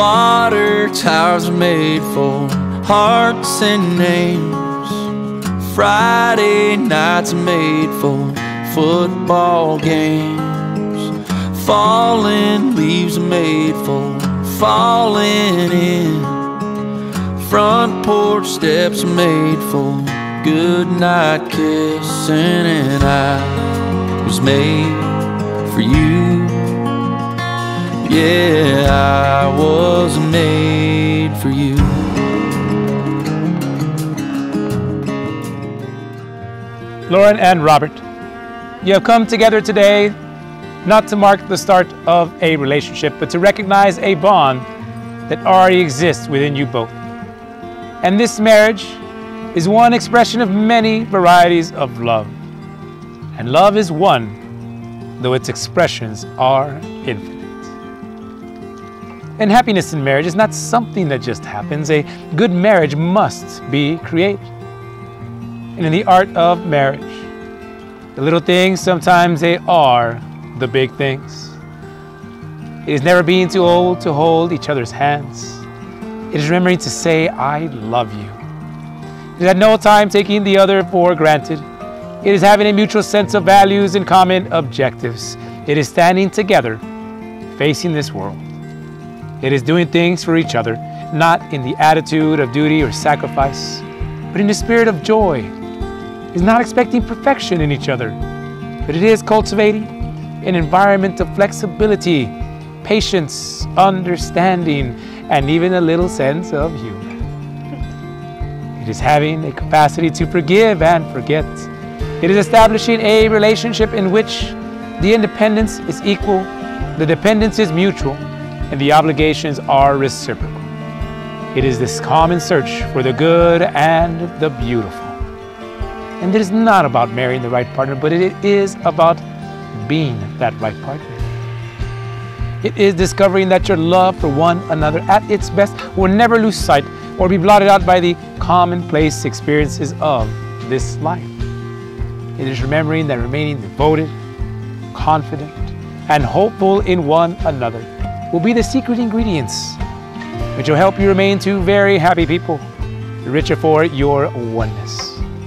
Water towers are made for hearts and names. Friday nights are made for football games. Falling leaves are made for falling in. Front porch steps are made for goodnight kissing. And I was made for you. Yeah, I was made for you. Lauren and Robert, you have come together today not to mark the start of a relationship, but to recognize a bond that already exists within you both. And this marriage is one expression of many varieties of love. And love is one, though its expressions are infinite. And happiness in marriage is not something that just happens. A good marriage must be created. And in the art of marriage, the little things, sometimes they are the big things. It is never being too old to hold each other's hands. It is remembering to say, I love you. It is at no time taking the other for granted. It is having a mutual sense of values and common objectives. It is standing together, facing this world. It is doing things for each other, not in the attitude of duty or sacrifice, but in the spirit of joy. It is not expecting perfection in each other, but it is cultivating an environment of flexibility, patience, understanding, and even a little sense of humor. It is having a capacity to forgive and forget. It is establishing a relationship in which the independence is equal, the dependence is mutual, and the obligations are reciprocal. It is this common search for the good and the beautiful. And it is not about marrying the right partner, but it is about being that right partner. It is discovering that your love for one another at its best will never lose sight or be blotted out by the commonplace experiences of this life. It is remembering that remaining devoted, confident, and hopeful in one another will be the secret ingredients which will help you remain two very happy people, the richer for your oneness.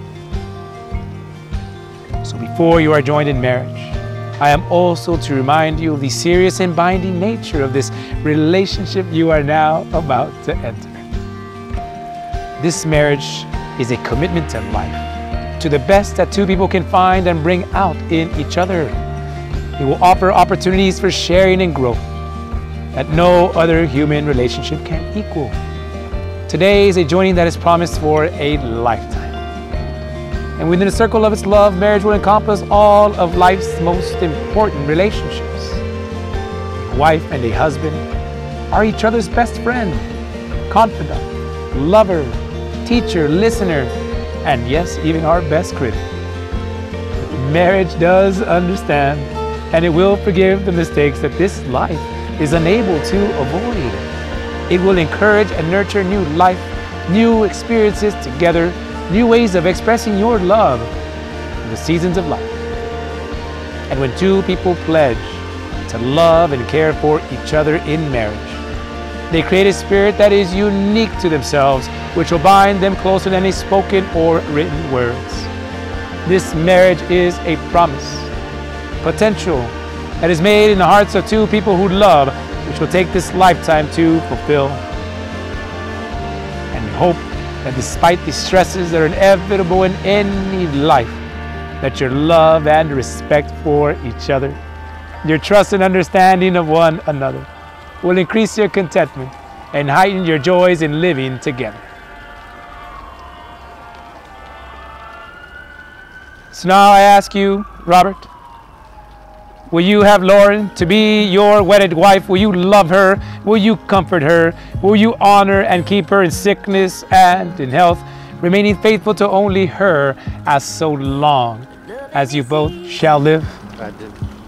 So before you are joined in marriage, I am also to remind you of the serious and binding nature of this relationship you are now about to enter. This marriage is a commitment to life, to the best that two people can find and bring out in each other. It will offer opportunities for sharing and growth that no other human relationship can equal. Today is a joining that is promised for a lifetime. And within the circle of its love, marriage will encompass all of life's most important relationships. A wife and a husband are each other's best friend, confidant, lover, teacher, listener, and yes, even our best critic. But marriage does understand, and it will forgive the mistakes that this life is unable to avoid. It will encourage and nurture new life, new experiences together, new ways of expressing your love in the seasons of life. And when two people pledge to love and care for each other in marriage, they create a spirit that is unique to themselves, which will bind them closer than any spoken or written words. This marriage is a promise, potential, that is made in the hearts of two people who love, which will take this lifetime to fulfill. And we hope that despite the stresses that are inevitable in any life, that your love and respect for each other, your trust and understanding of one another will increase your contentment and heighten your joys in living together. So now I ask you, Robert, will you have Lauren to be your wedded wife? Will you love her? Will you comfort her? Will you honor and keep her in sickness and in health, remaining faithful to only her as so long as you both shall live? I do.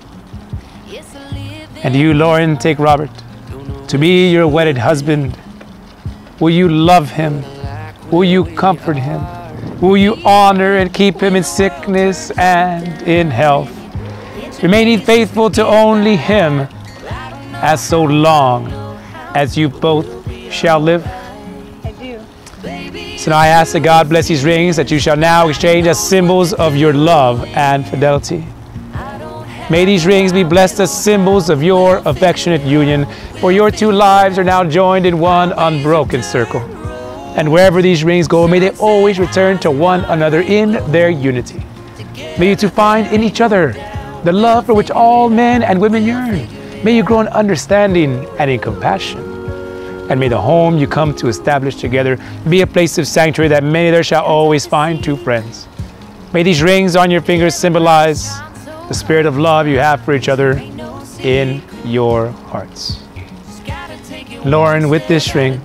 And you, Lauren, take Robert to be your wedded husband. Will you love him? Will you comfort him? Will you honor and keep him in sickness and in health, remaining faithful to only him as so long as you both shall live? I do. So now I ask that God bless these rings that you shall now exchange as symbols of your love and fidelity. May these rings be blessed as symbols of your affectionate union, for your two lives are now joined in one unbroken circle. And wherever these rings go, may they always return to one another in their unity. May you two find in each other the love for which all men and women yearn. May you grow in understanding and in compassion. And may the home you come to establish together be a place of sanctuary that many there shall always find true friends. May these rings on your fingers symbolize the spirit of love you have for each other in your hearts. Lauren, with this ring,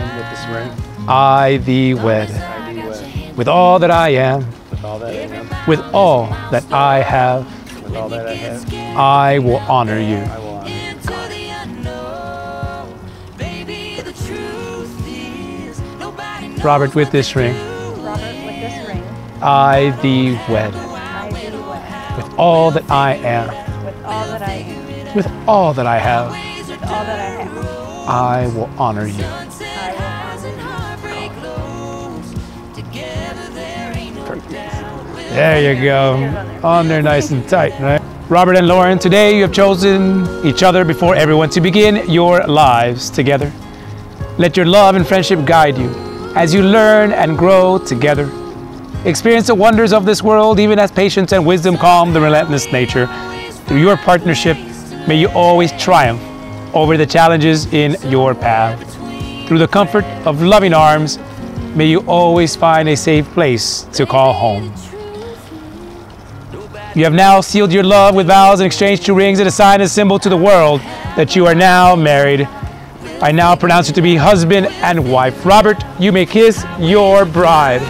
I thee wed. With all that I am, with all that I have, I will honor you. Robert, with this ring, I thee wed. With all that I am, with all that I have, I will honor you. There you go. On there nice and tight, right? Robert and Lauren, today you have chosen each other before everyone to begin your lives together. Let your love and friendship guide you as you learn and grow together. Experience the wonders of this world, even as patience and wisdom calm the relentless nature. Through your partnership, may you always triumph over the challenges in your path. Through the comfort of loving arms, may you always find a safe place to call home. You have now sealed your love with vows and exchanged two rings as a sign and symbol to the world that you are now married. I now pronounce you to be husband and wife. Robert, you may kiss your bride.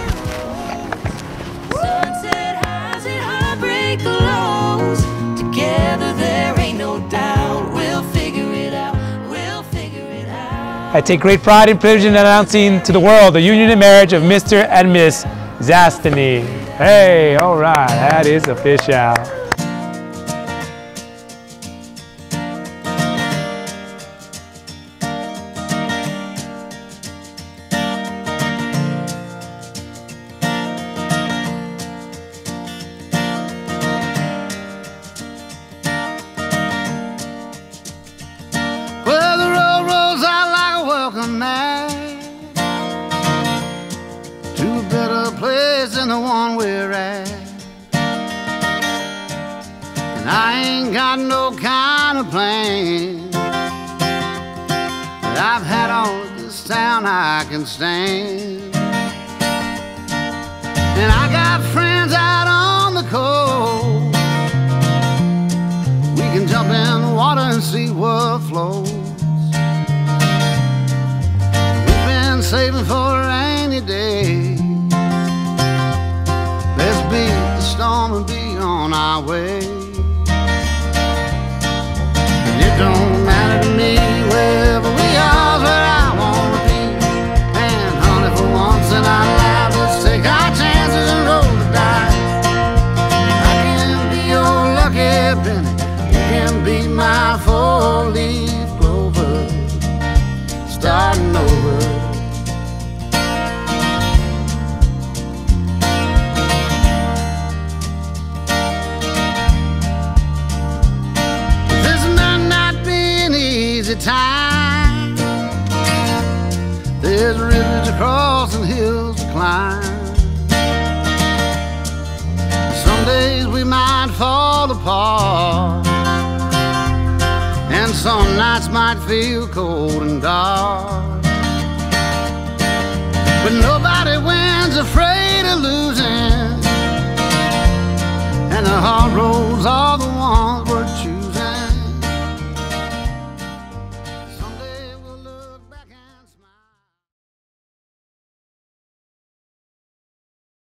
I take great pride and privilege in announcing to the world the union and marriage of Mr. and Miss Zastany. Hey, all right, that is official. Well, the road rolls out like a welcome mat to a better place than the one we're at. And I ain't got no kind of plan that I've had all of this town I can stand. And I got friends out on the coast. We can jump in the water and see what flows. We've been saving for a rainy day. Let's beat the storm and be on our way. And it don't matter to me wherever we are, where I wanna be. And honey, for once in our lives, let's take our chances and roll the dice. I can be your lucky penny, you can be my four-leaf clover, starting over. This might not be an easy time. There's rivers to cross and hills to climb. Some days we might fall apart, and some nights might feel cold and dark. But nobody wins afraid of losing, and the heart